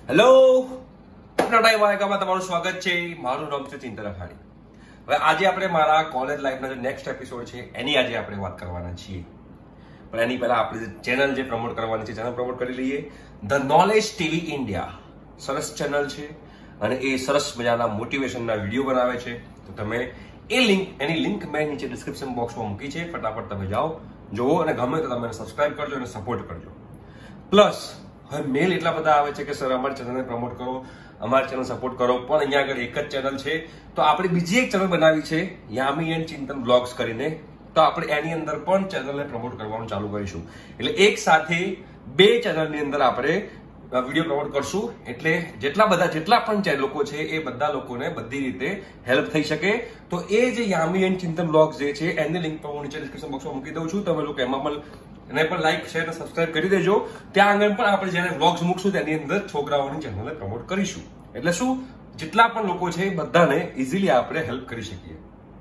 Hello, time વાયકામાં તમારું સ્વાગત છે. મારું નામ છે ચિંતન અખાણી. હવે આજે આપણે મારા કોલેજ લાઈફના જે નેક્સ્ટ એપિસોડ છે એની આજે આપણે વાત કરવાના છીએ. પણ એની પહેલા આપણે ચેનલ જે પ્રમોટ કરવાની છે ચેનલ પ્રમોટ કરી લઈએ. ધ નોલેજ ટીવી ઇન્ડિયા સરસ ચેનલ છે અને એ સરસ મજાના મોટિવેશનના વિડીયો બનાવે છે. તો તમે એની લિંક મેં નીચે ડિસ્ક્રિપ્શન બોક્સમાં મૂકી છે. ફટાફટ તમે જાઓ, જોવો અને ગમે તો તમે સબસ્ક્રાઇબ કરજો અને સપોર્ટ કરજો. પ્લસ હવે મેલ એટલા બધા આવે છે કે સર અમારી ચેનલને પ્રમોટ કરો, અમારી ચેનલ સપોર્ટ કરો, પણ અહીંયા આગળ એક જ ચેનલ છે. તો આપણે બીજી એક ચેનલ બનાવી છે યામી એન્ડ ચિંતન બ્લોગ્સ કરીને. તો આપણે એની અંદર પણ ચેનલને પ્રમોટ કરવાનું ચાલુ કરીશું. એટલે એક સાથે બે ચેનલની અંદર આપણે વિડીયો પ્રમોટ કરશું. એટલે જેટલા પણ લોકો છે એ બધા લોકોને બધી રીતે હેલ્પ થઈ શકે. તો એ જે યામી એન્ડ ચિંતન બ્લોગ્સ જે છે એની લિંક પણ હું નીચે ડિસ્ક્રિપ્શન બોક્સમાં મૂકી દઉં છું. તમે લોકો એમાં પણ એને પણ લાઈક શેર અને સબસ્ક્રાઇબ કરી દેજો. ત્યાં આગળ પણ આપણે જ્યારે વ્લોગ્સ મૂકશું તેની અંદર છોકરાઓની ચેનલને પ્રમોટ કરીશું. એટલે શું, જેટલા પણ લોકો છે એ બધાને ઇઝીલી આપણે હેલ્પ કરી શકીએ.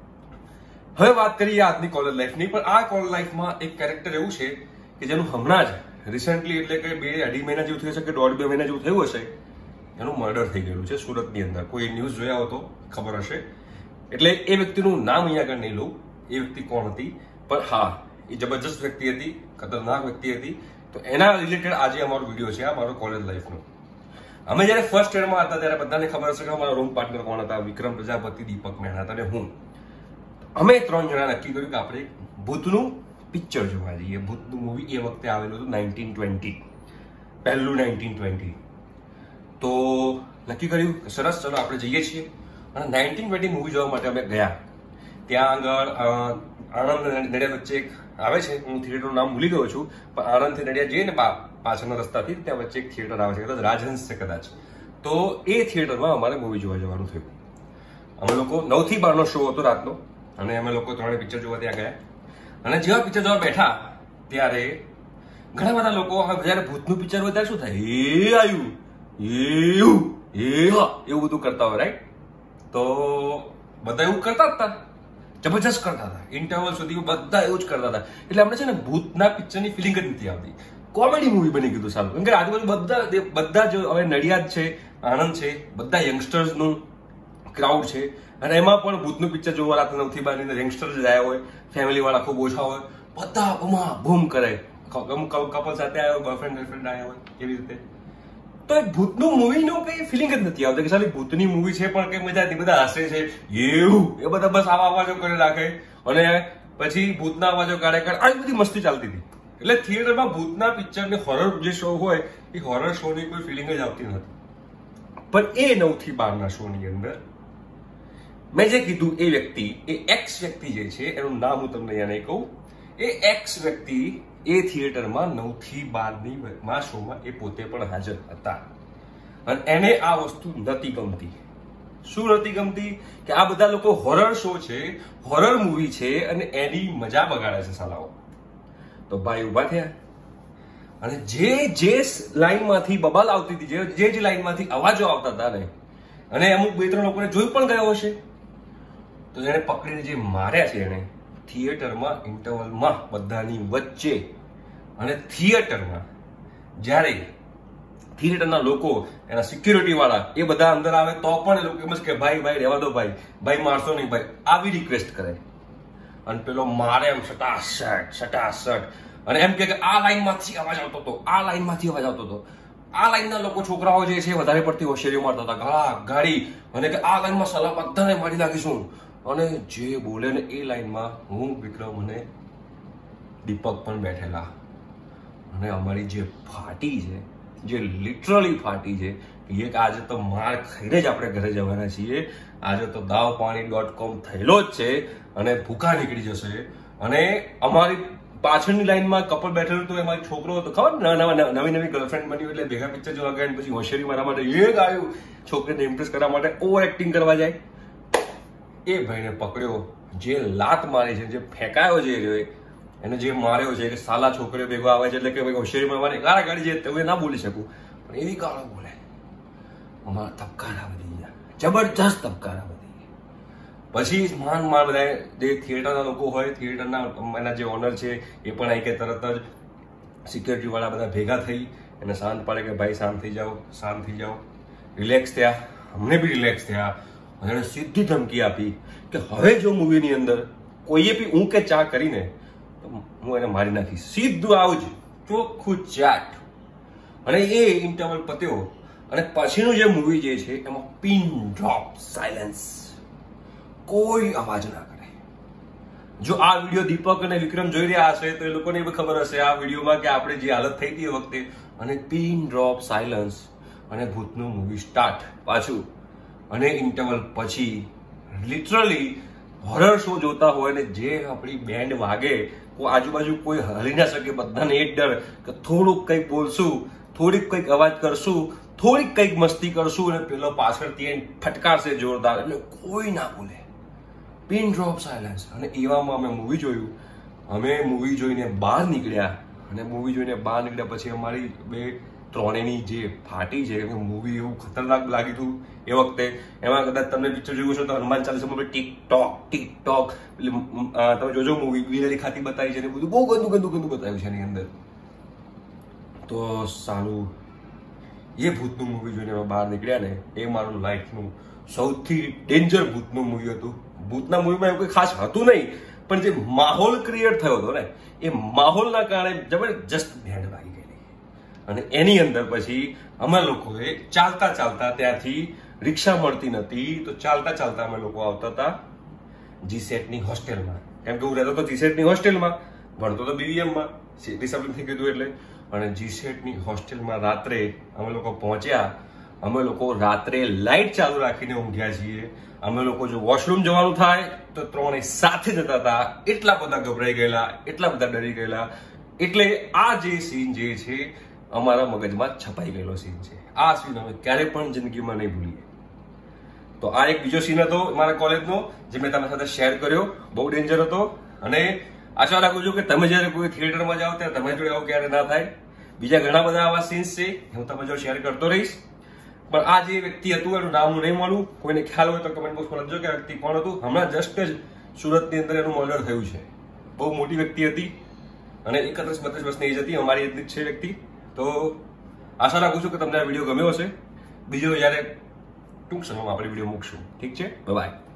હવે વાત કરીએ આજની કોલેજ લાઈફની. પણ આ કોલેજ લાઈફમાં એક કેરેક્ટર એવું છે કે જેનું હમણાં જ રિસેન્ટલી એટલે કે 2-2.5 મહિના જેવું થયું છે કે 1.5-2 મહિના જેવું થયું હશે, એનું મર્ડર થઈ ગયેલું છે સુરતની અંદર. કોઈ ન્યૂઝ જોયા હો તો ખબર હશે. એટલે એ વ્યક્તિનું નામ અહીંયા આગળ નહીં લઉં, એ વ્યક્તિ કોણ હતી, પણ હા એ જબરજસ્ત વ્યક્તિ હતી, ખતરનાક વ્યક્તિ હતી. તો એના રિલેટેડ આજે અમારો વિડીયો છે, આ મારો કોલેજ લાઈફનો. અમે જયારે ફર્સ્ટ યરમાં હતા ત્યારે બધાને ખબર હશે કે અમારા રૂમ પાર્ટનર કોણ હતા. વિક્રમ પ્રજાપતિ, દીપક મહેતા અને હું. અમે 3 જણા નક્કી કર્યું કે આપણે ભૂતનું પિક્ચર જોવા જઈએ. ભૂતનું મૂવી એ વખતે આવેલું હતું 1920, પહેલું 1920. તો નક્કી કર્યું કે સરસ, ચલો આપણે જઈએ છીએ. અને 1920 મૂવી જોવા માટે અમે ગયા. ત્યાં આગળ આણંદ નડિયાદ વચ્ચે એક આવે છે, હું થિયેટરનું નામ ભૂલી ગયો છું, પણ આણંદથી નડિયાદ જઈએ ને પાછળના રસ્તાથી ત્યાં વચ્ચે એક થિયેટર આવે છે, કદાચ રાજહંસ છે કદાચ. તો એ થિયેટરમાં અમારે મૂવી જોવા જવાનું થયું. અમે લોકો 9 થી 12 નો શો હતો રાતનો અને અમે લોકો 3 પિક્ચર જોવા ત્યાં ગયા. અને જેવા પિક્ચર જોવા બેઠા ત્યારે ઘણા બધા લોકો જયારે ભૂતનું પિક્ચર હોય ત્યારે શું થાય, એ આવ્યું એવું બધું કરતા હોય, રાઈટ? તો બધા એવું કરતા જ હતા, જબરજસ્ત કરતા હતા. ઇન્ટરવલ સુધી બધા એવું જ કરતા હતા. એટલે આપણે છે ને ભૂતના પિક્ચરની ફિલિંગ જ નથી આવતી. કોમેડી મૂવી બની ગયું સારું. કેમ કે આજુબાજુ બધા જ હવે નડિયાદ છે, આણંદ છે, બધા યંગસ્ટર્સનું ક્રાઉડ છે. અને એમાં પણ ભૂતનું પિક્ચર જોવા રાત્રે 9 થી 12 ની યંગસ્ટર્સ જ આવ્યા હોય, ફેમિલી વાળા ખૂબ ઓછા હોય, બધા બુમા બૂમ કરે. કપલ સાથે આવ્યો, બોયફ્રેન્ડ ગર્લફ્રેન્ડ આવ્યા હોય, એવી રીતે. તો એ ભૂતનું મૂવીનું કઈ ફિલિંગ જ નથી આવતી કે સાલી ભૂતની મૂવી છે પણ કઈ મજા નથી. બધા હસે છે એવું, એ બધા બસ આવા અવાજો કરી રાખે અને પછી ભૂતના અવાજો કાઢે આવી બધી મસ્તી ચાલતી હતી. એટલે થિયેટરમાં ભૂતના પિક્ચરની હોરર જે શો હોય એ હોરર શોની કોઈ ફિલિંગ જ આવતી નથી. પણ એ 9 થી 12 ના શો ની અંદર મેં જે કીધું એ વ્યક્તિ, એ એક્સ વ્યક્તિ જે છે, એનું નામ હું તમને અહીંયા નહીં કહું, એ એક્સ વ્યક્તિ એ થિયેટરમાં 9 થી 12 શોમાં એ પોતે પણ હાજર હતા. અને એને આ વસ્તુ નથી ગમતી. શું નથી ગમતી? કે આ બધા લોકો હોરર શો છે, હોરર મૂવી છે અને એની મજા બગાડે છે સાલાઓ. તો ભાઈ ઉભા થયા અને જે લાઈનમાંથી બબાલ આવતી હતી, જે લાઈનમાંથી અવાજો આવતા હતા ને, અને અમુક 2-3 લોકોને જોઈ પણ ગયો હશે, તો એને પકડીને જે માર્યા છે એને થિયેટરમાં ઇન્ટરવલમાં બધાની વચ્ચે. અને થિયેટરમાં જ્યારે થિયેટરના લોકો, એના સિક્યુરિટી વાળા એ બધા અંદર આવે તો પણ એ લોકો એમ જ કે ભાઈ રહેવા દો, ભાઈ મારશો નહીં ભાઈ, આવી રિક્વેસ્ટ કરે. અને પેલો મારે એમ સટાસટ અને એમ કે આ લાઈનમાંથી અવાજ આવતો હતો, આ લાઈનમાંથી અવાજ આવતો હતો. આ લાઈનના લોકો, છોકરાઓ જે છે વધારે પડતી હોશિયારીઓ મારતા હતા, ગાડી, અને કે આ લાઈનમાં સલાહ બધાને મારી નાખીશું. અને જે બોલે ને એ લાઈનમાં હું, વિક્રમ અને દીપક પણ બેઠેલા. અને અમારી જે ફાટી છે, જે લિટરલી ફાટી છે, એક આજે તો માર ખાઈને જ આપણે ઘરે જવાના છીએ. આજે તો દાવપાણી.com થયેલો જ છે અને ભૂખા નીકળી જશે. અને અમારી પાછળની લાઈનમાં કપલ બેઠેલું તો એમાં છોકરો હતો, ખબર નવી ગર્લફ્રેન્ડ બની એટલે ભેગા પિક્ચર જોવા ગયા, પછી હોશિયારી મારવા માટે એક આવ્યું છોકરીને ઇમ્પ્રેસ કરવા માટે ઓવર એક્ટિંગ કરવા જાય. એ ભાઈને પકડ્યો, જે લાત મારી છે, જે ફેંકાયો છે એને જે માર્યો છે, કે સાલા છોકરીઓ ભેગો આવે છે એટલે કે ભાઈ હોશિયારી મારવાની ગાળા ગાડી છે. તમે ના બોલી શકું પણ એવી ગાળો બોલે. અમારા ધબકારા વધી ગયા, જબરજસ્ત ધબકારા વધી ગયા. પછી માન બધા જે થિયેટરના લોકો હોય, થિયેટરના એના જે ઓનર છે એ પણ આવી કે તરત જ સિક્યુરિટી વાળા બધા ભેગા થઈ એને શાંત પાડે કે ભાઈ શાંત થઈ જાઓ, રિલેક્સ થયા, અમને બી રિલેક્સ થયા. અને એને સીધી ધમકી આપી કે હવે જો મૂવીની અંદર કોઈએ બી ઊં કે ચા કરીને તો હું એને મારી નાખીશ. સીધું આવું જ ચોખ્ખું ચાટ. અને એ ઇન્ટરવલ પત્યો અને પછીનું જે મૂવી જે છે એમાં પિન ડ્રોપ સાયલેન્સ, કોઈ અવાજ ના કરે. જો આ વિડીયો દીપક અને વિક્રમ જોઈ રહ્યા હશે તો એ લોકોને બી ખબર હશે આ વિડીયોમાં કે આપણે જે હાલત થઈ હતી એ વખતે. અને પિન ડ્રોપ સાયલન્સ અને ભૂતનું મૂવી સ્ટાર્ટ પાછું. અને ઇન્ટરવલ પછી લિટરલી હોરર શો જોતા હોય ને જે આપણી બેન્ડ વાગે, આજુબાજુ કોઈ હલી ના શકે, બધાને એક ડર કે થોડુંક કંઈક બોલશું, થોડીક કંઈક અવાજ કરશું, થોડીક કંઈક મસ્તી કરશું અને પેલો પાછળથી ફટકારશે જોરદાર, એટલે કોઈ ના બોલે. Pin drop silence. અને એવામાં અમે મૂવી જોયું. અમે મૂવી જોઈને બહાર નીકળ્યા અને મૂવી જોઈને બહાર નીકળ્યા પછી અમારી ત્રણેયની જે ફાટી છે, મૂવી એવું ખતરનાક લાગ્યું હતું એ વખતે. એમાં કદાચ તમને પિક્ચર જોયું છે તો હનુમાન ચાલીસામાં ટિકટોક એટલે તમે જોજો મૂવી બિલાડી ખાતી બતાવી છે ને બધું બહુ ગંદુ બતાવ્યું છે એની અંદર. તો સારું એ ભૂતનું મૂવી જોઈને અમે બહાર નીકળ્યા ને એ મારું લાઈફનું સૌથી ડેન્જર ભૂતનું મૂવી હતું. ભૂતના મૂવીમાં એવું કંઈ ખાસ હતું નહીં, પણ જે માહોલ ક્રિએટ થયો હતો ને એ માહોલના કારણે જબરજસ્ત બેન્ડ વાગી ગયેલી. અને એની અંદર પછી અમે લોકોએ ચાલતા ત્યાંથી રિક્ષા મળતી નથી તો ચાલતા અમે લોકો આવતા હતા જીસેટની હોસ્ટેલમાં. કેમ કે હું રહેતો હતો જીસેટની હોસ્ટેલમાં, ભણતો તો BVM માં, ડિસિપ્લિન થઈ ગયું એટલે. અને જીસેટની હોસ્ટેલમાં રાત્રે અમે લોકો પહોંચ્યા. અમે લોકો રાત્રે લાઇટ ચાલુ રાખીને ઊંઘ્યા છીએ. અમે લોકો જો વોશરૂમ જવાનું થાય તો ત્રણેય સાથે જતા હતા. એટલા બધા ગભરાઈ ગયેલા, એટલા બધા ડરી ગયેલા. એટલે આ જે સીન જે છે અમારા મગજમાં છપાઈ ગયેલો સીન છે. આ સીન અમે ક્યારે પણ જિંદગીમાં નહીં ભૂલીએ. તો આ એક બીજો સીન હતો મારા કોલેજનો જે મેં તમારી સાથે શેર કર્યો. બહુ ડેન્જર હતો. અને આશા રાખું છું કે તમે જયારે કોઈ થિયેટરમાં જાઓ ત્યારે તમારી જોડે આવું ક્યારે ના થાય. બીજા ઘણા બધા આવા સીન્સ છે, હું તમારી જોડે શેર કરતો રહીશ. પણ આ જે વ્યક્તિ હતું એનું નામ હું નહીં મળું. કોઈને ખ્યાલ હોય તો કમેન્ટ બોક્સમાં લખજો કે આ વ્યક્તિ કોણ હતું. હમણાં જસ્ટ જ સુરતની અંદર એનું મર્ડર થયું છે. બહુ મોટી વ્યક્તિ હતી અને 31-32 વર્ષની એજ હતી. અમારી એજની જ છે વ્યક્તિ. તો આશા રાખું છું કે તમને આ વિડીયો ગમ્યો હશે. બીજો જ્યારે ટૂંક સમયમાં આપણે વિડીયો મૂકશું. ઠીક છે, બાય.